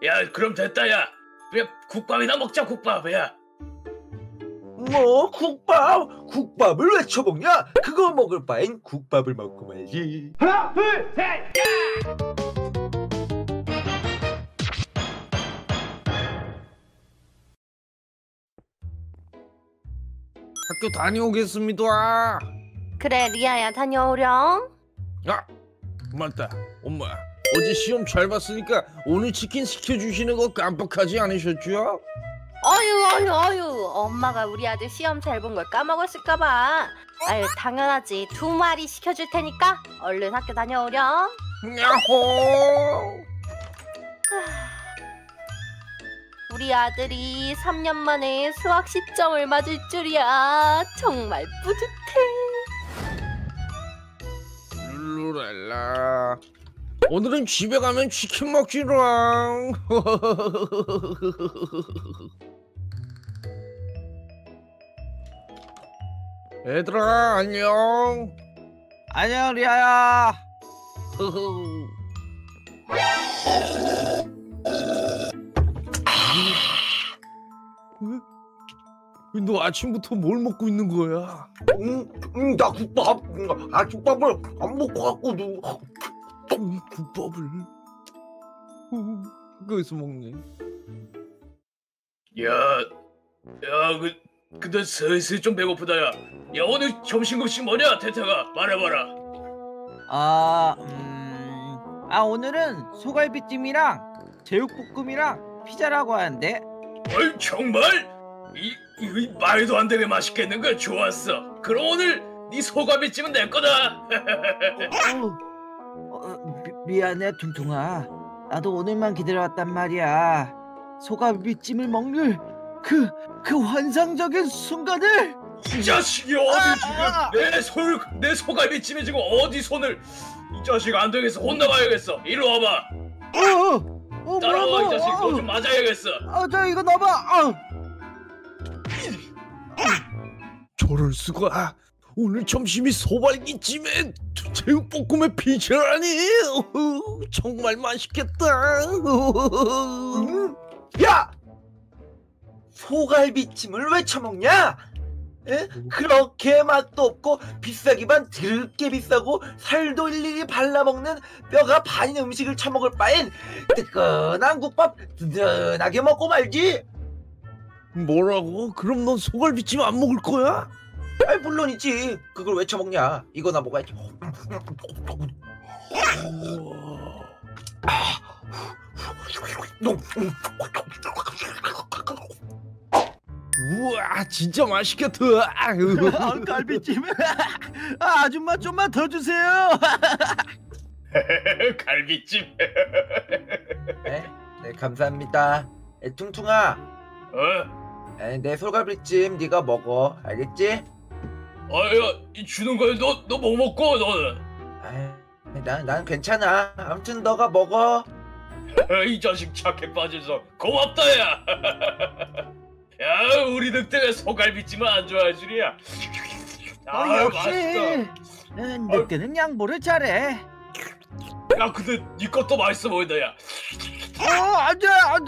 야, 그럼 됐다, 야. 그냥 국밥이나 먹자, 국밥, 야. 뭐 국밥? 국밥을 왜 쳐먹냐? 그거 먹을 바엔 국밥을 먹고 말지. 하나, 둘, 셋, 야! 학교 다녀오겠습니다. 그래, 리아야, 다녀오렴. 아, 맞다. 엄마, 어제 시험 잘 봤으니까 오늘 치킨 시켜주시는 거 깜빡하지 않으셨죠? 어유, 엄마가 우리 아들 시험 잘 본 걸 까먹었을까봐. 아유, 당연하지. 2마리 시켜줄 테니까 얼른 학교 다녀오렴. 야호! 우리 아들이 3년 만에 수학 시점을 맞을 줄이야. 정말 뿌듯해. 룰루랄라. 오늘은 집에 가면 치킨 먹지랑. 얘들아, 안녕. 안녕 리아야. 너 아침부터 뭘 먹고 있는 거야? 나 국밥. 국밥을 안 먹고 왔거든. 국밥을 학교에서 먹네. 야, 근데 슬슬 좀 배고프다, 야. 야, 오늘 점심급식 뭐냐, 태태가? 말해봐라. 오늘은 소갈비찜이랑 제육볶음이랑 피자라고 하는데. 어이, 정말? 이 말도 안 되게 맛있겠는걸. 좋았어. 그럼 오늘 네 소갈비찜은 내 거다. 미안해 퉁퉁아. 나도 오늘만 기다려왔단 말이야. 소갈비찜을 먹는 그 환상적인 순간을. 이 자식이 어디 지금 내 소갈비찜에 지금 어디 손을. 이 자식 안 되겠어. 혼나가야겠어. 이리 와봐. 따라와. 이 자식 너 좀 맞아야겠어. 저 이거 넣어봐. 저럴 수가. 오늘 점심이 소갈비찜에 제육볶음에 피자라니. 정말 맛있겠다. 야! 소갈비찜을 왜 쳐먹냐? 에? 그렇게 맛도 없고 비싸기만 드럽게 비싸고 살도 일일이 발라먹는 뼈가 반인 음식을 처먹을 바엔 뜨끈한 국밥 든든하게 먹고 말지. 뭐라고? 그럼 넌 소갈비찜 안 먹을 거야? 아이, 물론이지. 그걸 왜 쳐먹냐? 이거나 먹어야지. 우와, 진짜 맛있겠다. 갈비찜. 아줌마 좀만 더 주세요. 갈비찜. 네, 감사합니다. 퉁퉁아, 내 소갈비찜 네가 먹어. 알겠지? 야, 주는 거야. 너 뭐 먹고 너는? 난 괜찮아. 아무튼 너가 먹어. 이 자식 착해 빠져서 고맙다, 야. 야, 우리 늑대가 소갈비찜을 안 좋아할 줄이야. 역시 늑대는 양보를 잘해. 야, 근데 네 것도 맛있어 보인다, 야. 안돼.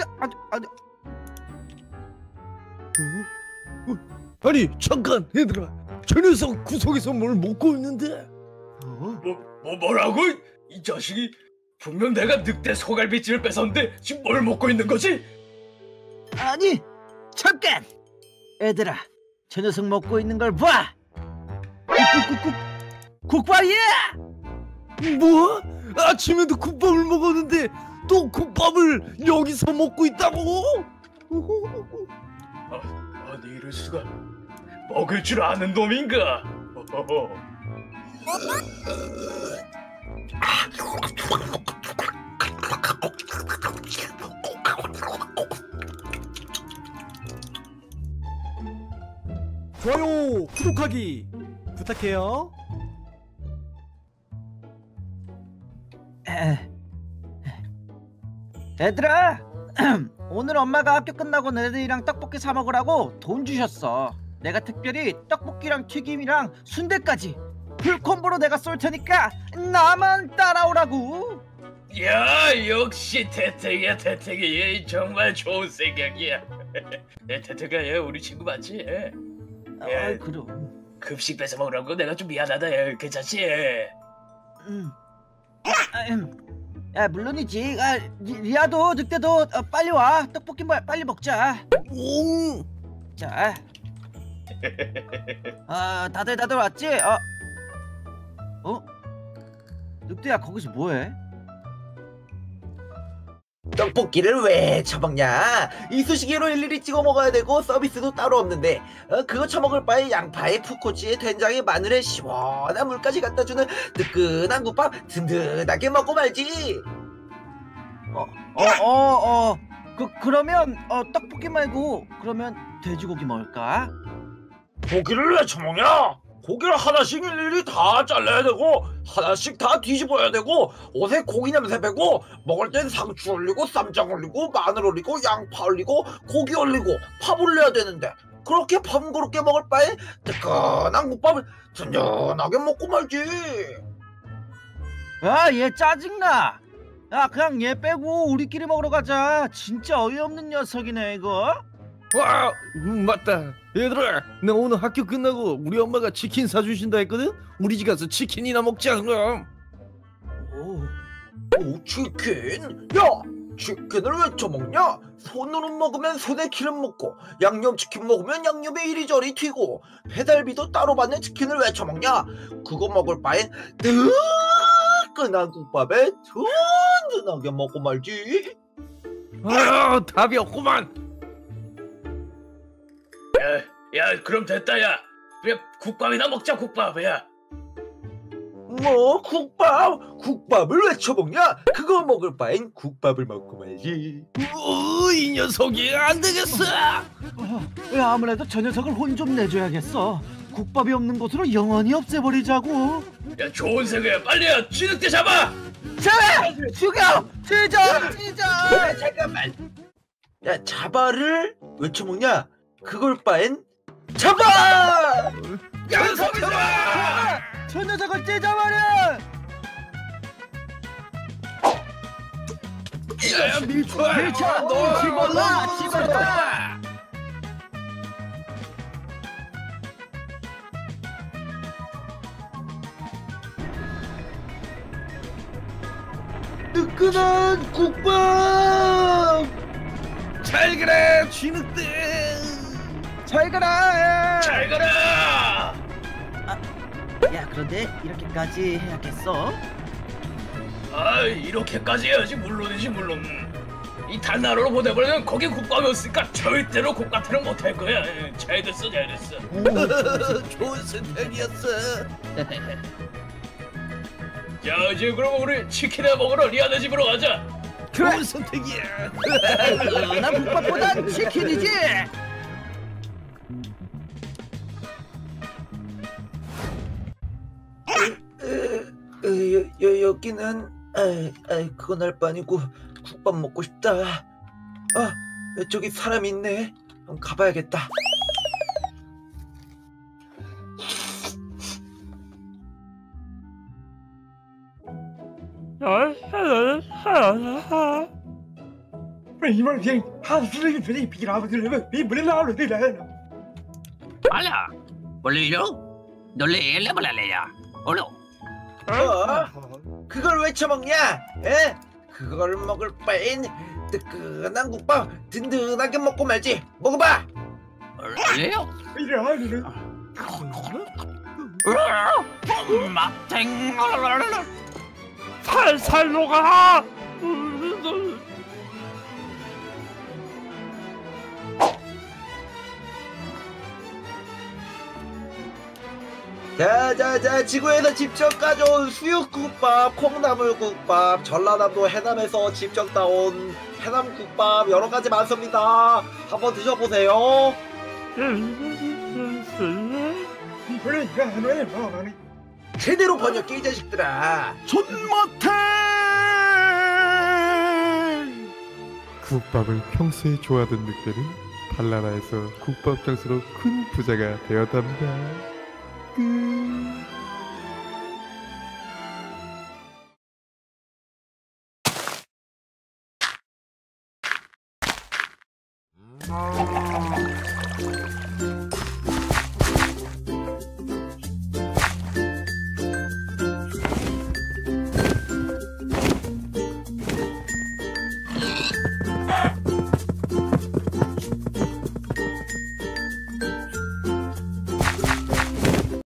아니, 잠깐, 얘들아. 저 녀석 구석에서 뭘 먹고 있는데? 뭐라고? 이 자식이 분명 내가 늑대 소갈비찜을 뺏었는데 지금 뭘 먹고 있는 거지? 아니, 잠깐. 얘들아, 저 녀석 먹고 있는 걸 봐. 국밥이야. 뭐? 아침에도 국밥을 먹었는데 또 국밥을 여기서 먹고 있다고? 아니, 이럴 수가. 먹을 줄 아는 놈인가? 좋아요, 구독하기 부탁해요. 얘들아, 오늘 엄마가 학교 끝나고 너희들이랑 떡볶이 사 먹으라고 돈 주셨어. 내가 특별히 떡볶이랑 튀김이랑 순대까지 풀콤보로 내가 쏠 테니까 나만 따라오라고. 야, 역시 태택이야, 태택이. 얘 정말 좋은 생각이야. 태택아, 얘 우리 친구 맞지? 아, 그럼. 급식 뺏어 먹으라고 내가 좀 미안하다. 얘 괜찮지? 야, 물론이지. 리아도 늑대도 빨리 와. 떡볶이 빨리 먹자. 오. 자. 다들 왔지? 늑대야, 거기서 뭐해? 떡볶이를 왜 처먹냐? 이쑤시개로 일일이 찍어 먹어야 되고 서비스도 따로 없는데 그거 처먹을 바에 양파에 푸코치에 된장에 마늘에 시원한 물까지 갖다주는 뜨끈한 국밥 든든하게 먹고 말지. 그러면 떡볶이 말고 그러면 돼지고기 먹을까? 고기를 왜 처먹냐? 고기를 하나씩 일일이 다 잘라야 되고 하나씩 다 뒤집어야 되고 옷에 고기 냄새 배고 먹을 땐 상추 올리고 쌈장 올리고 마늘 올리고 양파 올리고 고기 올리고 밥 올려야 되는데 그렇게 번거롭게 먹을 바에 뜨끈한 국밥을 든든하게 먹고 말지. 야, 얘 짜증나. 야, 그냥 얘 빼고 우리끼리 먹으러 가자. 진짜 어이없는 녀석이네 이거. 와, 맞다. 얘들아, 나 오늘 학교 끝나고 우리 엄마가 치킨 사주신다 했거든? 우리 집 가서 치킨이나 먹자 그럼. 오, 치킨? 야! 치킨을 왜 처먹냐? 손으로 먹으면 손에 기름 묻고 양념치킨 먹으면 양념에 이리저리 튀고 배달비도 따로 받는 치킨을 왜 처먹냐? 그거 먹을 바엔 뜨끈한 국밥에 든든하게 먹고 말지. 답이 없구만. 야, 그럼 됐다. 야, 그냥 국밥이나 먹자. 국밥이야. 뭐 국밥을 왜 처먹냐? 그거 먹을 바엔 국밥을 먹고 말지. 이 녀석이 안 되겠어. 야, 아무래도 저 녀석을 혼 좀 내줘야겠어. 국밥이 없는 곳으로 영원히 없애버리자고. 야, 좋은 생각이야. 빨리야, 쥐늑대 잡아. 죽여! 찢어! 야, 잠깐만. 야, 잡아를 왜 처먹냐? 그걸 바엔 잡아! 야, 소리 잡아! 저 녀석을 찢어버려! 야, 밀쳐. 너 집어라! 뜨끈한 국밥! 잘 그래, 쥐늑대. 잘 가라! 잘 가라. 야, 그런데 이렇게까지 해야겠어? 이렇게까지 해야지. 물론이지, 물론. 이 달나라로 보내버리면 거기 국밥이 없으니까 절대로 국밥회는 못할 거야. 잘 됐어. 좋은 선택이었어. 자, 이제 그럼 우리 치킨을 먹으러 리아네 집으로 가자. 좋은 선택이야. 나 국밥보단 치킨이지! 여기는 그건 할 바 아니고 국밥 먹고 싶다. 저기 사람이 있네. 한번 가봐야겠다. Hola, bolillo, 놀래 레볼레야, 올로. 그걸 왜 처먹냐? 에? 그걸 먹을 바엔 뜨끈한 국밥 든든하게 먹고 말지. 먹어봐. 올래요? 막탱. 살살 녹아. 자, 지구에서 직접 가져온 수육국밥, 콩나물국밥, 전라남도 해남에서 직접 따온 해남국밥 여러 가지 많습니다. 한번 드셔보세요. 제대로 번역해 이 자식들아. 존못해! 국밥을 평소에 좋아하던 늑대는 달나라에서 국밥 장수로 큰 부자가 되었답니다. 끝. 아.